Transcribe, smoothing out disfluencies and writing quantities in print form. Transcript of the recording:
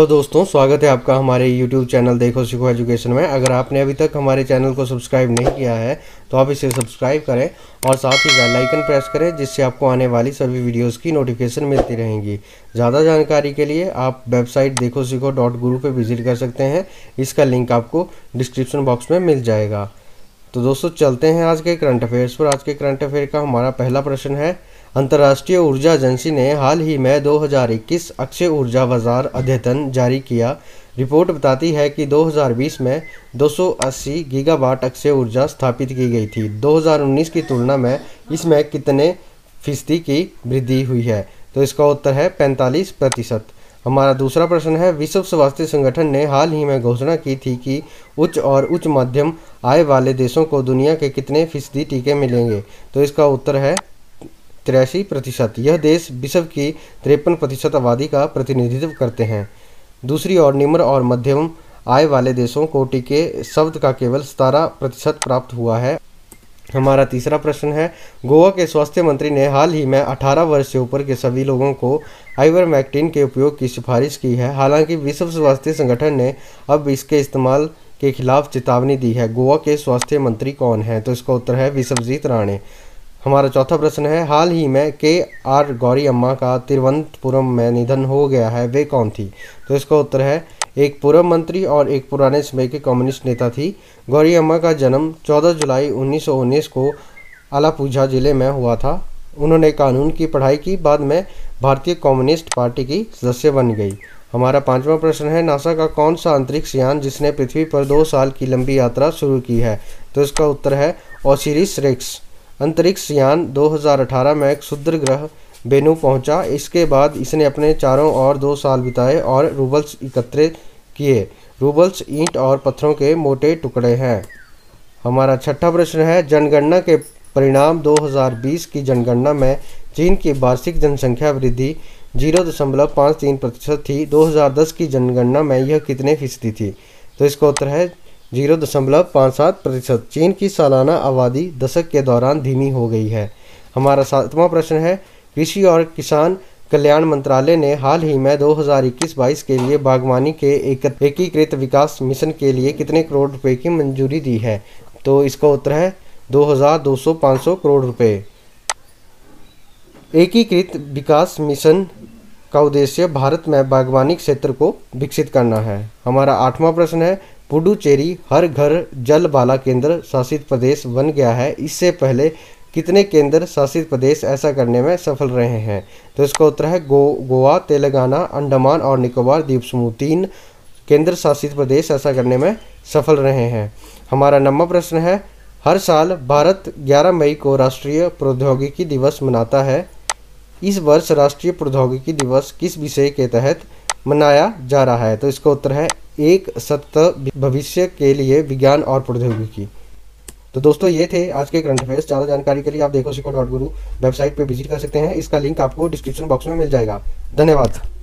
तो दोस्तों, स्वागत है आपका हमारे YouTube चैनल देखो सीखो एजुकेशन में। अगर आपने अभी तक हमारे चैनल को सब्सक्राइब नहीं किया है तो आप इसे सब्सक्राइब करें और साथ ही बेल आइकन प्रेस करें, जिससे आपको आने वाली सभी वीडियोस की नोटिफिकेशन मिलती रहेंगी। ज़्यादा जानकारी के लिए आप वेबसाइट देखो सीखो .guru पे विजिट कर सकते हैं। इसका लिंक आपको डिस्क्रिप्शन बॉक्स में मिल जाएगा। तो दोस्तों, चलते हैं आज के करंट अफेयर्स पर। आज के करंट अफेयर का हमारा पहला प्रश्न है, अंतर्राष्ट्रीय ऊर्जा एजेंसी ने हाल ही में 2021 अक्षय ऊर्जा बाजार अद्यतन जारी किया। रिपोर्ट बताती है कि 2020 में 280 गीगावाट अक्षय ऊर्जा स्थापित की गई थी। 2019 की तुलना में इसमें कितने फीसदी की वृद्धि हुई है? तो इसका उत्तर है 45%। हमारा दूसरा प्रश्न है, विश्व स्वास्थ्य संगठन ने हाल ही में घोषणा की थी कि उच्च और उच्च मध्यम आय वाले देशों को दुनिया के कितने फीसदी टीके मिलेंगे? तो इसका उत्तर है 83%। यह देश विश्व की 53% आबादी का प्रतिनिधित्व करते हैं। दूसरी ओर निम्न और मध्यम आय वाले देशों को टीके शब्द का केवल 17% प्राप्त हुआ है। हमारा तीसरा प्रश्न है, गोवा के स्वास्थ्य मंत्री ने हाल ही में 18 वर्ष से ऊपर के सभी लोगों को आइवरमेक्टिन के उपयोग की सिफारिश की है। हालांकि विश्व स्वास्थ्य संगठन ने अब इसके इस्तेमाल के खिलाफ चेतावनी दी है। गोवा के स्वास्थ्य मंत्री कौन है? तो इसका उत्तर है विश्वजीत राणे। हमारा चौथा प्रश्न है, हाल ही में KR गौरी अम्मा का तिरुवनंतपुरम में निधन हो गया है, वे कौन थी? तो इसका उत्तर है एक पूर्व मंत्री और एक पुराने समय के कम्युनिस्ट नेता थी। गौरी अम्मा का जन्म 14 जुलाई 1919 को आलापुझा जिले में हुआ था। उन्होंने कानून की पढ़ाई की, बाद में भारतीय कम्युनिस्ट पार्टी की सदस्य बन गई। हमारा पांचवा प्रश्न है, नासा का कौन सा अंतरिक्ष यान जिसने पृथ्वी पर 2 साल की लंबी यात्रा शुरू की है? तो इसका उत्तर है ओसिरिस रेक्स। अंतरिक्ष यान 2018 में एक क्षुद्र ग्रह वेनु पहुंचा। इसके बाद इसने अपने चारों ओर 2 साल बिताए और रूबल्स एकत्रित किए। रूबल्स ईंट और पत्थरों के मोटे टुकड़े हैं। हमारा छठा प्रश्न है, जनगणना के परिणाम 2020 की जनगणना में चीन की वार्षिक जनसंख्या वृद्धि 0.53% थी। 2010 की जनगणना में यह कितने फीसदी थी? तो इसका उत्तर है 0.57%। चीन की सालाना आबादी दशक के दौरान धीमी हो गई है। हमारा सातवां प्रश्न है, कृषि और किसान कल्याण मंत्रालय ने हाल ही में 2021-22 के लिए बागवानी के एकीकृत विकास मिशन के लिए कितने करोड़ रुपए की मंजूरी दी है? तो इसका उत्तर है 2200-500 करोड़ रुपए। एकीकृत विकास मिशन का उद्देश्य भारत में बागवानी क्षेत्र को विकसित करना है। हमारा आठवां प्रश्न है, पुडुचेरी हर घर जल वाला केंद्र शासित प्रदेश बन गया है। इससे पहले कितने केंद्र शासित प्रदेश ऐसा करने में सफल रहे हैं? तो इसका उत्तर है गोवा, तेलंगाना, अंडमान और निकोबार द्वीप समूह 3 केंद्र शासित प्रदेश ऐसा करने में सफल रहे हैं। हमारा 9वां प्रश्न है, हर साल भारत 11 मई को राष्ट्रीय प्रौद्योगिकी दिवस मनाता है। इस वर्ष राष्ट्रीय प्रौद्योगिकी दिवस किस विषय के तहत मनाया जा रहा है? तो इसका उत्तर है एक सतत भविष्य के लिए विज्ञान और प्रौद्योगिकी। तो दोस्तों, ये थे आज के करंट अफेयर्स। ज़्यादा जानकारी के लिए आप देखो सीखो .guru वेबसाइट पे विजिट कर सकते हैं। इसका लिंक आपको डिस्क्रिप्शन बॉक्स में मिल जाएगा। धन्यवाद।